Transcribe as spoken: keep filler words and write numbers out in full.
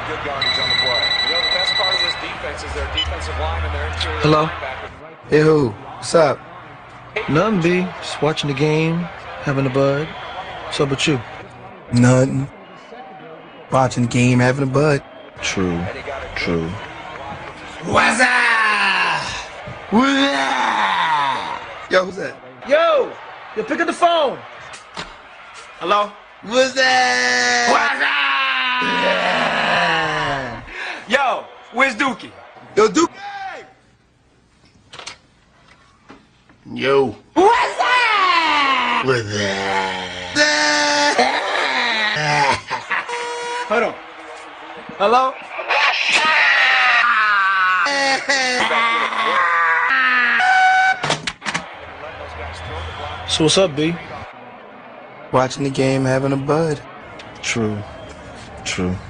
good yardage on the play. You know, the best part of this defense is their defensive line and their interior Hello? linebacker. Hey, who? What's up? Nothing, B. Just watching the game, having a bud. What's up with you? Nothing. Watching the game, having a bud. True. True. What's up? What's up? Yo, who's that? Yo! Yo, pick up the phone! Hello? What's that? What's up? Yo, where's Dookie? Yo, Duke. Yo. What's up? What's that? Hold on. Hello? So what's up, B? Watching the game, having a bud. True. True.